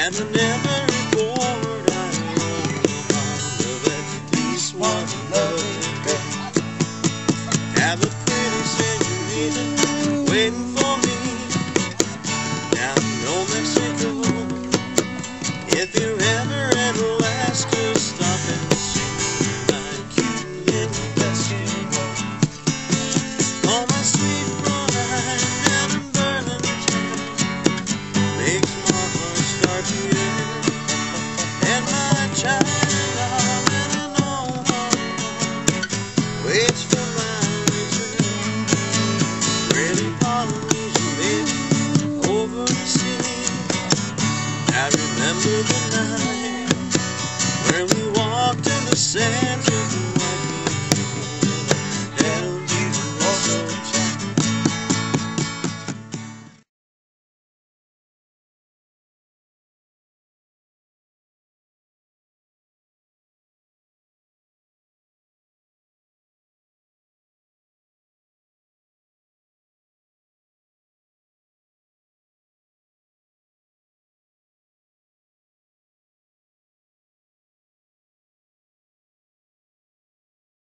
And in every port I wonder that at least one lovely girl have a pretty senorita waiting for me down in old Mexico. If you're ever in Alaska, stop and see my cute little basketball. Oh, my sweet bride down in Burlington makes my heart start beating, and my child all in an old heart waits for my return. Pretty Polynesian baby over the sea. I remember the night when we walked in the sand